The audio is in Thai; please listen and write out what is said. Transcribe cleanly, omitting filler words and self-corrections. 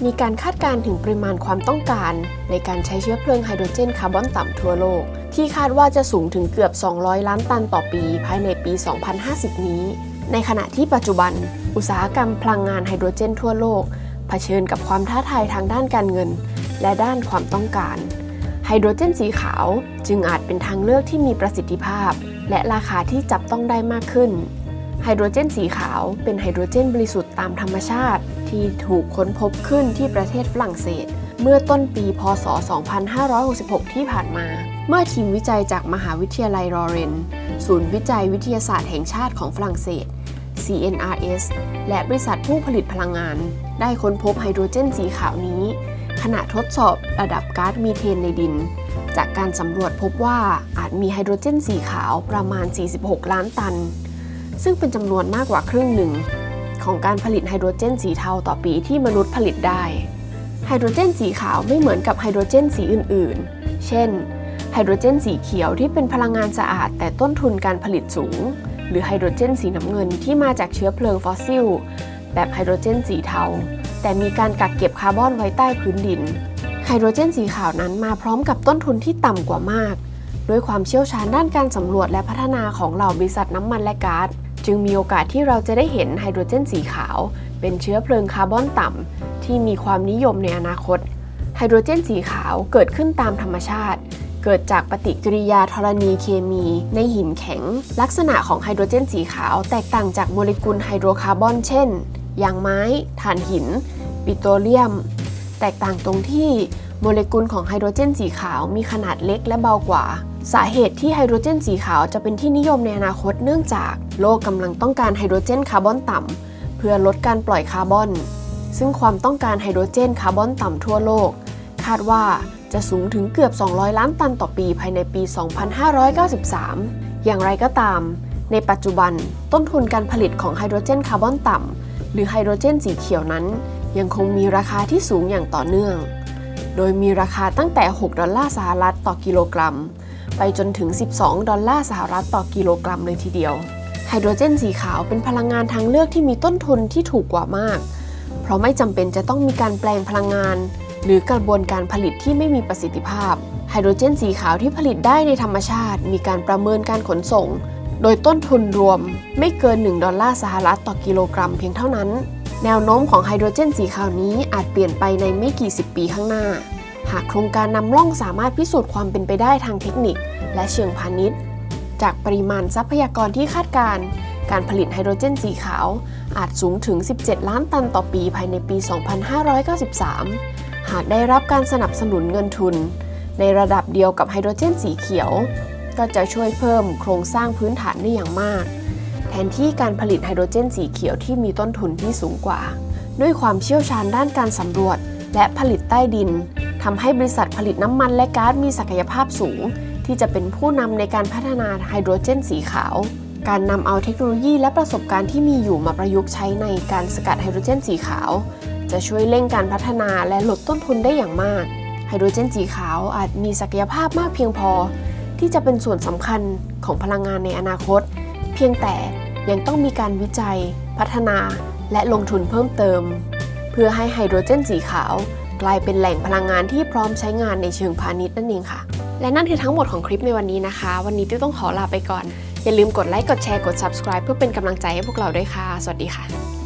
มีการคาดการณ์ถึงปริมาณความต้องการในการใช้เชื้อเพลิงไฮโดรเจนคาร์บอนต่ำทั่วโลกที่คาดว่าจะสูงถึงเกือบ200ล้านตันต่อปีภายในปี 2050 นี้ในขณะที่ปัจจุบันอุตสาหกรรมพลังงานไฮโดรเจนทั่วโลกเผชิญกับความท้าทายทางด้านการเงินและด้านความต้องการไฮโดรเจนสีขาวจึงอาจเป็นทางเลือกที่มีประสิทธิภาพและราคาที่จับต้องได้มากขึ้นไฮโดรเจนสีขาวเป็นไฮโดรเจนบริสุทธิ์ตามธรรมชาติที่ถูกค้นพบขึ้นที่ประเทศฝรั่งเศสเมื่อต้นปีพ.ศ. 2566 ที่ผ่านมาเมื่อทีมวิจัยจากมหาวิทยาลัยลอเรนซ์ศูนย์วิจัยวิทยาศาสตร์แห่งชาติของฝรั่งเศส CNRS และบริษัทผู้ผลิตพลังงานได้ค้นพบไฮโดรเจนสีขาวนี้ขณะทดสอบระดับก๊าซมีเทนในดินจากการสำรวจพบว่าอาจมีไฮโดรเจนสีขาวประมาณ46ล้านตันซึ่งเป็นจำนวนมากกว่าครึ่งหนึ่งของการผลิตไฮโดรเจนสีเทาต่อปีที่มนุษย์ผลิตได้ไฮโดรเจนสีขาวไม่เหมือนกับไฮโดรเจนสีอื่นๆเช่นไฮโดรเจนสีเขียวที่เป็นพลังงานสะอาดแต่ต้นทุนการผลิตสูงหรือไฮโดรเจนสีน้ำเงินที่มาจากเชื้อเพลิงฟอสซิลแบบไฮโดรเจนสีเทาแต่มีการกักเก็บคาร์บอนไว้ใต้พื้นดินไฮโดรเจนสีขาวนั้นมาพร้อมกับต้นทุนที่ต่ำกว่ามากด้วยความเชี่ยวชาญด้านการสำรวจและพัฒนาของเหล่าบริษัทน้ำมันและก๊าซจึงมีโอกาสที่เราจะได้เห็นไฮโดรเจนสีขาวเป็นเชื้อเพลิงคาร์บอนต่ำที่มีความนิยมในอนาคตไฮโดรเจนสีขาวเกิดขึ้นตามธรรมชาติเกิดจากปฏิกิริยาธรณีเคมีในหินแข็งลักษณะของไฮโดรเจนสีขาวแตกต่างจากโมเลกุลไฮโดรคาร์บอนเช่นยางไม้ถ่านหินปิโตรเลียมแตกต่างตรงที่โมเลกุลของไฮโดรเจนสีขาวมีขนาดเล็กและเบากว่าสาเหตุที่ไฮโดรเจนสีขาวจะเป็นที่นิยมในอนาคตเนื่องจากโลกกำลังต้องการไฮโดรเจนคาร์บอนต่ำเพื่อลดการปล่อยคาร์บอนซึ่งความต้องการไฮโดรเจนคาร์บอนต่ำทั่วโลกคาดว่าจะสูงถึงเกือบ200ล้านตันต่อปีภายในปี 2593 อย่างไรก็ตามในปัจจุบันต้นทุนการผลิตของไฮโดรเจนคาร์บอนต่ำหรือไฮโดรเจนสีเขียวนั้นยังคงมีราคาที่สูงอย่างต่อเนื่องโดยมีราคาตั้งแต่$6ต่อกิโลกรัมไปจนถึง$12ต่อกิโลกรัมเลยทีเดียวไฮโดรเจนสีขาวเป็นพลังงานทางเลือกที่มีต้นทุนที่ถูกกว่ามากเพราะไม่จำเป็นจะต้องมีการแปลงพลังงานหรือกระบวนการผลิตที่ไม่มีประสิทธิภาพไฮโดรเจนสีขาวที่ผลิตได้ในธรรมชาติมีการประเมินการขนส่งโดยต้นทุนรวมไม่เกิน$1ต่อกิโลกรัมเพียงเท่านั้นแนวโน้มของไฮโดรเจนสีขาวนี้อาจเปลี่ยนไปในไม่กี่สิบปีข้างหน้าหากโครงการนำร่องสามารถพิสูจน์ความเป็นไปได้ทางเทคนิคและเชิงพาณิชย์จากปริมาณทรัพยากรที่คาดการผลิตไฮโดรเจนสีขาวอาจสูงถึง17ล้านตันต่อปีภายในปี 2593 หากได้รับการสนับสนุนเงินทุนในระดับเดียวกับไฮโดรเจนสีเขียวก็จะช่วยเพิ่มโครงสร้างพื้นฐานได้อย่างมากแทนที่การผลิตไฮโดรเจนสีเขียวที่มีต้นทุนที่สูงกว่าด้วยความเชี่ยวชาญด้านการสำรวจและผลิตใต้ดินทำให้บริษัทผลิตน้ำมันและก๊าซมีศักยภาพสูงที่จะเป็นผู้นำในการพัฒนาไฮโดรเจนสีขาวการนำเอาเทคโนโลยีและประสบการณ์ที่มีอยู่มาประยุกต์ใช้ในการสกัดไฮโดรเจนสีขาวจะช่วยเร่งการพัฒนาและลดต้นทุนได้อย่างมากไฮโดรเจนสีขาวอาจมีศักยภาพมากเพียงพอที่จะเป็นส่วนสำคัญของพลังงานในอนาคตเพียงแต่ยังต้องมีการวิจัยพัฒนาและลงทุนเพิ่มเติมเพื่อให้ไฮโดรเจนสีขาวกลายเป็นแหล่งพลังงานที่พร้อมใช้งานในเชิงพาณิชย์นั่นเองค่ะและนั่นคือทั้งหมดของคลิปในวันนี้นะคะวันนี้ติ้วต้องขอลาไปก่อนอย่าลืมกดไลค์กดแชร์กด Subscribe เพื่อเป็นกำลังใจให้พวกเราด้วยค่ะสวัสดีค่ะ